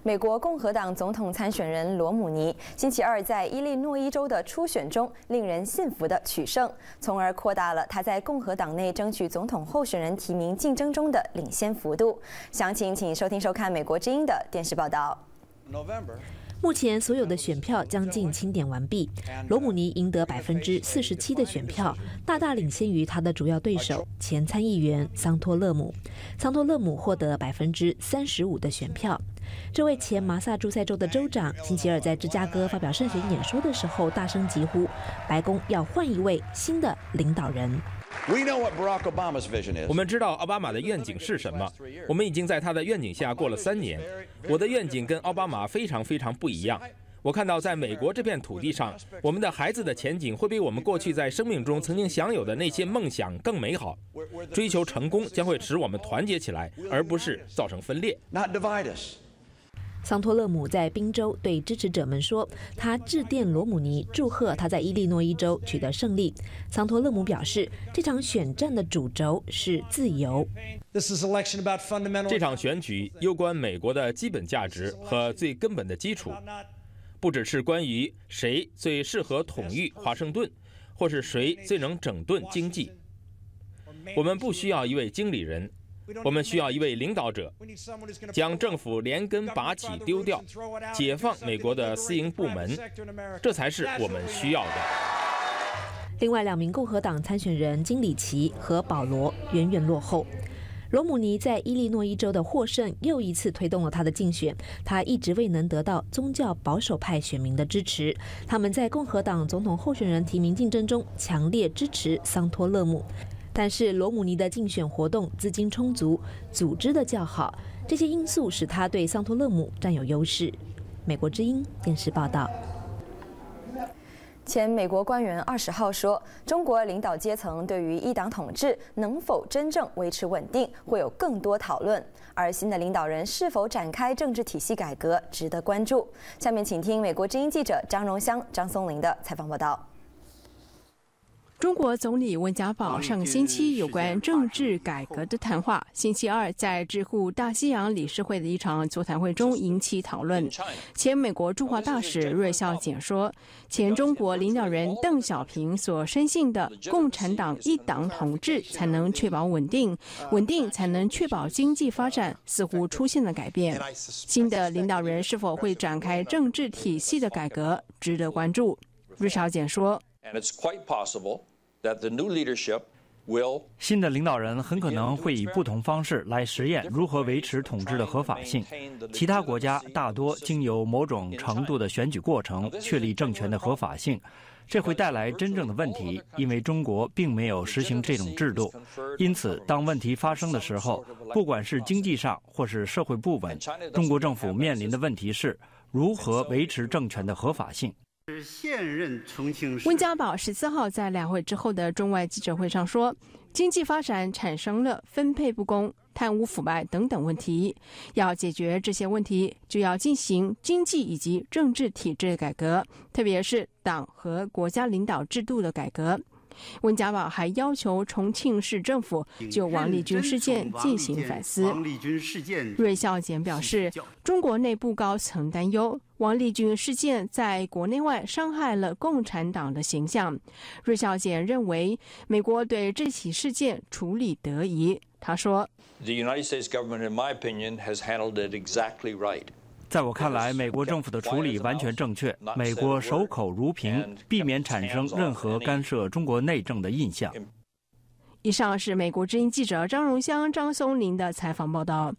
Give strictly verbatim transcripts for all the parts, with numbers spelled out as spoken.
美国共和党总统参选人罗姆尼星期二在伊利诺伊州的初选中令人信服地取胜，从而扩大了他在共和党内争取总统候选人提名竞争中的领先幅度。详情请收听收看美国之音的电视报道。 目前所有的选票将近清点完毕，罗姆尼赢得百分之四十七的选票，大大领先于他的主要对手前参议员桑托勒姆。桑托勒姆获得百分之三十五的选票。这位前麻萨诸塞州的州长星期二在芝加哥发表胜选演说的时候，大声疾呼，白宫要换一位新的领导人。 我们知道奥巴马的愿景是什么，我们已经在他的愿景下过了三年。我的愿景跟奥巴马非常非常不一样。我看到在美国这片土地上，我们的孩子的前景会比我们过去在生命中曾经享有的那些梦想更美好。追求成功将会使我们团结起来，而不是造成分裂。 桑托勒姆在宾州对支持者们说，他致电罗姆尼，祝贺他在伊利诺伊州取得胜利。桑托勒姆表示，这场选战的主轴是自由。 这场选举攸关美国的基本价值和最根本的基础，不只是关于谁最适合统御华盛顿，或是谁最能整顿经济。我们不需要一位经理人，我们需要一位领导者，将政府连根拔起丢掉，解放美国的私营部门，这才是我们需要的。 另外两名共和党参选人金里奇和保罗远远落后。罗姆尼在伊利诺伊州的获胜又一次推动了他的竞选，他一直未能得到宗教保守派选民的支持，他们在共和党总统候选人提名竞争中强烈支持桑托勒姆。但是罗姆尼的竞选活动资金充足，组织的较好，这些因素使他对桑托勒姆占有优势。美国之音电视报道。 前美国官员二十号说，中国领导阶层对于一党统治能否真正维持稳定会有更多讨论，而新的领导人是否展开政治体系改革值得关注。下面请听美国之音记者张荣香、张松林的采访报道。 中国总理温家宝上个星期有关政治改革的谈话，星期二在智库大西洋理事会的一场座谈会中引起讨论。前美国驻华大使芮孝俭说，前中国领导人邓小平所深信的共产党一党统治才能确保稳定，稳定才能确保经济发展，似乎出现了改变。新的领导人是否会展开政治体系的改革，值得关注。芮孝俭说， 新的领导人很可能会以不同方式来实验如何维持统治的合法性。其他国家大多经由某种程度的选举过程确立政权的合法性，这会带来真正的问题，因为中国并没有实行这种制度。因此，当问题发生的时候，不管是经济上或是社会不稳，中国政府面临的问题是如何维持政权的合法性。 现任重庆市温家宝十四号在两会之后的中外记者会上说，经济发展产生了分配不公、贪污腐败等等问题，要解决这些问题，就要进行经济以及政治体制改革，特别是党和国家领导制度的改革。温家宝还要求重庆市政府就王立军事件进行反思。芮孝俭表示，中国内部高层担忧王立军事件在国内外伤害了共产党的形象。芮孝俭认为，美国对这起事件处理得宜。他说 The United States government, in my opinion, has handled it exactly right. 在我看来，美国政府的处理完全正确。美国守口如瓶，避免产生任何干涉中国内政的印象。 以上是美国之音记者张荣香、张松林的采访报道。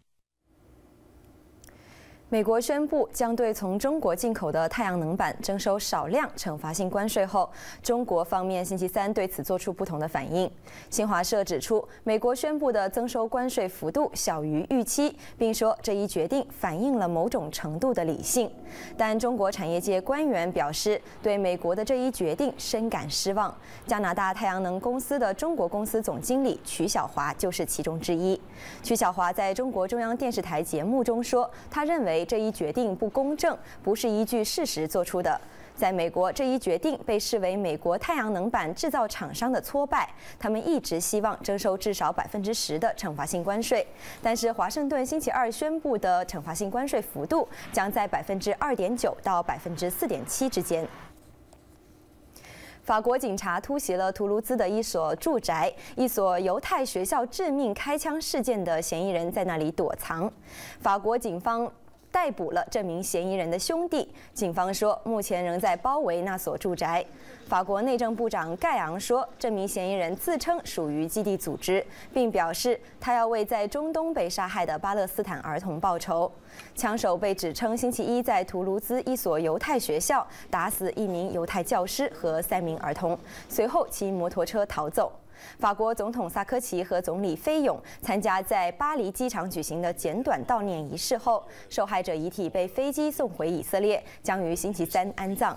美国宣布将对从中国进口的太阳能板征收少量惩罚性关税后，中国方面星期三对此做出不同的反应。新华社指出，美国宣布的增收关税幅度小于预期，并说这一决定反映了某种程度的理性。但中国产业界官员表示，对美国的这一决定深感失望。加拿大太阳能公司的中国公司总经理曲晓华就是其中之一。曲晓华在中国中央电视台节目中说，他认为这一决定不公正，不是依据事实做出的。 在美国，这一决定被视为美国太阳能板制造厂商的挫败。他们一直希望征收至少百分之十的惩罚性关税，但是华盛顿星期二宣布的惩罚性关税幅度将在百分之二点九到百分之四点七之间。法国警察突袭了图卢兹的一所住宅，一所犹太学校致命开枪事件的嫌疑人在那里躲藏。法国警方逮捕了这名嫌疑人的兄弟，警方说目前仍在包围那所住宅。法国内政部长盖昂说，这名嫌疑人自称属于基地组织，并表示他要为在中东被杀害的巴勒斯坦儿童报仇。枪手被指称星期一在图卢兹一所犹太学校打死一名犹太教师和三名儿童，随后骑摩托车逃走。法国总统萨科齐和总理菲永参加在巴黎机场举行的简短悼念仪式后，受害者遗体被飞机送回以色列，将于星期三安葬。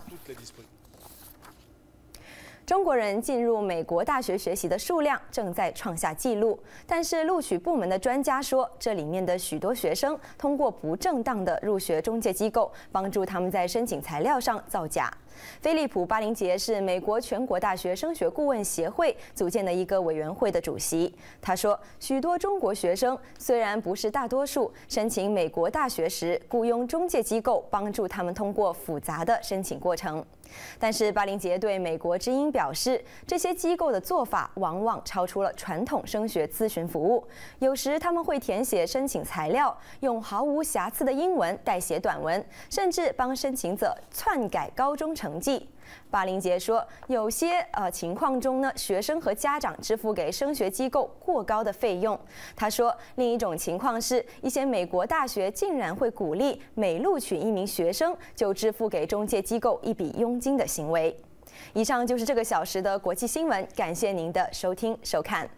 中国人进入美国大学学习的数量正在创下纪录，但是录取部门的专家说，这里面的许多学生通过不正当的入学中介机构帮助他们在申请材料上造假。菲利普·巴林杰是美国全国大学升学顾问协会组建的一个委员会的主席。他说，许多中国学生虽然不是大多数，申请美国大学时雇佣中介机构帮助他们通过复杂的申请过程。但是巴林杰对美国之音表示，这些机构的做法往往超出了传统升学咨询服务。有时他们会填写申请材料，用毫无瑕疵的英文代写短文，甚至帮申请者篡改高中成绩。巴林杰说，有些呃情况中呢，学生和家长支付给升学机构过高的费用。他说，另一种情况是，一些美国大学竟然会鼓励每录取一名学生就支付给中介机构一笔佣金的行为。以上就是这个小时的国际新闻，感谢您的收听收看。